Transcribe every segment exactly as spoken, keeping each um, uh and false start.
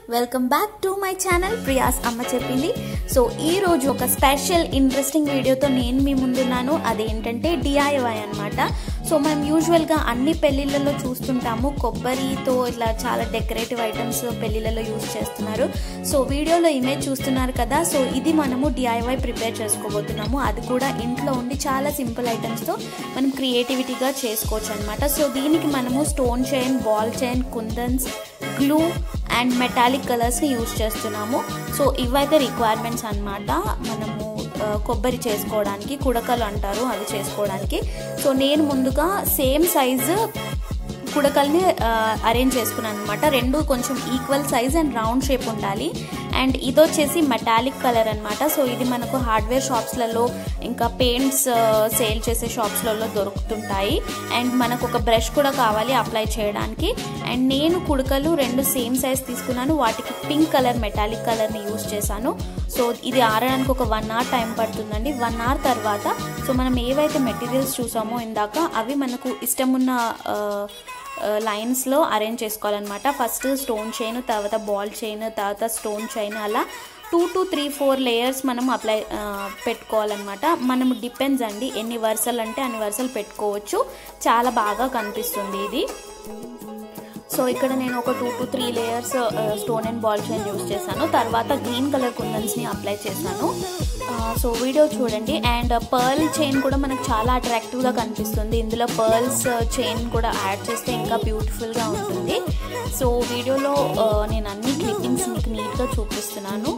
Welcome back to my channel Priya's అమ్మ చెప్పింది. So ఈ రోజు ఒక స్పెషల్ ఇంట్రెస్టింగ్ వీడియోతో నేను మీ ముందున్నాను. అదేంటంటే డిఐవై అన్నమాట. సో మనం యూజువల్గా అన్ని పెళ్ళిళ్ళలో చూస్తుంటాము, కొబ్బరితో ఇట్లా చాలా డెకరేటివ్ ఐటమ్స్ పెళ్ళిళ్ళలో యూజ్ చేస్తున్నారు. సో వీడియోలో ఇమేజ్ చూస్తున్నారు కదా, సో ఇది మనము డిఐవై ప్రిపేర్ చేసుకోబోతున్నాము. అది కూడా ఇంట్లో ఉండి చాలా సింపుల్ ఐటమ్స్తో మనం క్రియేటివిటీగా చేసుకోవచ్చు అనమాట. సో దీనికి మనము stone chain, ball chain, kundans, glue and metallic కలర్స్ని యూజ్ చేస్తున్నాము. సో ఇవైతే రిక్వైర్మెంట్స్ అన్నమాట మనము కొబ్బరి చేసుకోవడానికి, కుడకలు అంటారు అవి చేసుకోవడానికి. సో నేను ముందుగా సేమ్ సైజు కుడకల్ని అరేంజ్ చేసుకున్నాను అనమాట. రెండు కొంచెం equal size and round shape ఉండాలి. అండ్ ఇది వచ్చేసి మెటాలిక్ కలర్ అనమాట. సో ఇది మనకు హార్డ్వేర్ షాప్స్లలో ఇంకా పెయింట్స్ సేల్ చేసే షాప్స్లలో దొరుకుతుంటాయి. అండ్ మనకు ఒక బ్రష్ కూడా కావాలి అప్లై చేయడానికి. అండ్ నేను కుడకలు రెండు సేమ్ సైజ్ తీసుకున్నాను. వాటికి పింక్ కలర్ మెటాలిక్ కలర్ని యూజ్ చేశాను. సో ఇది ఆరడానికి ఒక వన్ అవర్ టైం పడుతుందండి. వన్ అవర్ తర్వాత సో మనం ఏవైతే మెటీరియల్స్ చూసామో ఇందాక అవి మనకు ఇష్టమున్న లైన్స్లో అరేంజ్ చేసుకోవాలన్నమాట. ఫస్ట్ స్టోన్ చైన్, తర్వాత బాల్ చైన్, తర్వాత స్టోన్ చైన్, అలా two to three four layers మనం అప్లై పెట్టుకోవాలన్నమాట. మనం డిపెండ్స్ అండి, ఎన్ని వరుసలు అంటే అన్ని వరుసలు పెట్టుకోవచ్చు. చాలా బాగా కనిపిస్తుంది ఇది. సో ఇక్కడ నేను ఒక two to three layers stone and ball chain use చేశాను. తర్వాత గ్రీన్ కలర్ కుందన్స్ని అప్లై చేశాను. సో వీడియో చూడండి. అండ్ పర్ల్ చైన్ కూడా మనకు చాలా అట్రాక్టివ్గా కనిపిస్తుంది. ఇందులో పర్ల్స్ చైన్ కూడా యాడ్ చేస్తే ఇంకా బ్యూటిఫుల్గా ఉంటుంది. సో వీడియోలో నేను అన్ని క్లిప్పింగ్స్ మీకు నీట్గా చూపిస్తున్నాను.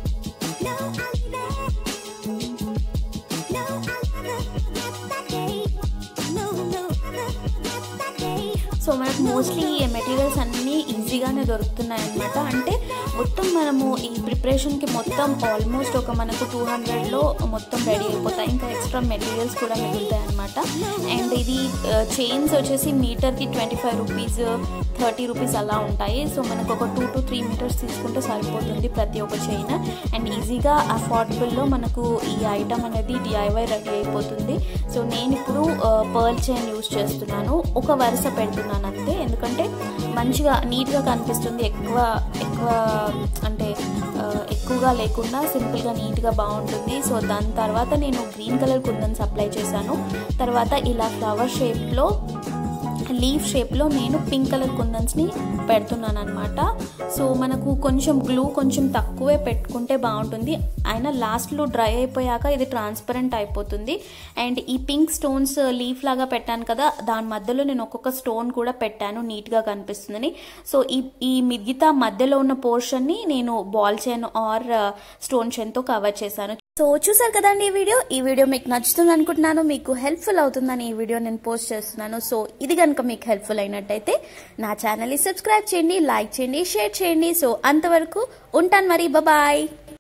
సో మనకు మోస్ట్లీ మెటీరియల్స్ అన్నీ ఈజీగానే దొరుకుతున్నాయి అన్నమాట. అంటే మొత్తం మనము ఈ ప్రిపరేషన్కి మొత్తం ఆల్మోస్ట్ ఒక మనకు టూ హండ్రెడ్లో మొత్తం రెడీ అయిపోతాయి. ఇంకా ఎక్స్ట్రా మెటీరియల్స్ కూడా మిగులుతాయి అన్నమాట. అండ్ ఇది చైన్స్ వచ్చేసి మీటర్కి twenty five rupees thirty rupees అలా ఉంటాయి. సో మనకు ఒక టూ టు త్రీ మీటర్స్ తీసుకుంటే సరిపోతుంది ప్రతి ఒక్క చైన్. అండ్ ఈజీగా అఫోర్డబుల్లో మనకు ఈ ఐటమ్ అనేది డిఐవై రెడీ అయిపోతుంది. సో నేను ఇప్పుడు పర్ల్ చైన్ యూజ్ చేస్తున్నాను. ఒక వరుస పెడుతున్నాను అంతే, ఎందుకంటే మంచిగా నీట్గా కనిపిస్తుంది. ఎక్కువ ఎక్కువ అంటే ఎక్కువగా లేకుండా సింపుల్గా నీట్గా బాగుంటుంది. సో దాని తర్వాత నేను గ్రీన్ కలర్ కుందన్స్ అప్లై చేశాను. తర్వాత ఇలా ఫ్లవర్ షేప్లో, లీఫ్ షేప్లో నేను పింక్ కలర్ కుందన్స్ని పెడుతున్నాను అనమాట. సో మనకు కొంచెం గ్లూ కొంచెం తక్కువే పెట్టుకుంటే బాగుంటుంది. అయినా లాస్ట్లో డ్రై అయిపోయాక ఇది ట్రాన్స్పరెంట్ అయిపోతుంది. అండ్ ఈ పింక్ స్టోన్స్ లీఫ్ లాగా పెట్టాను కదా, దాని మధ్యలో నేను ఒక్కొక్క స్టోన్ కూడా పెట్టాను నీట్గా కనిపిస్తుందని. సో ఈ ఈ మిగతా మధ్యలో ఉన్న పోర్షన్ని నేను బాల్ చైన్ ఆర్ స్టోన్ చైన్తో కవర్ చేశాను. సో చూసారు కదండి ఈ వీడియో. ఈ వీడియో మీకు నచ్చుతుంది అనుకుంటున్నాను, మీకు హెల్ప్ఫుల్ అవుతుందని ఈ వీడియో నేను పోస్ట్ చేస్తున్నాను. సో ఇది కనుక మీకు హెల్ప్ఫుల్ అయినట్టయితే నా ఛానల్ని సబ్స్క్రైబ్ చేయండి, లైక్ చేయండి, షేర్ చేయండి. సో అంతవరకు ఉంటాను మరి, బాయ్.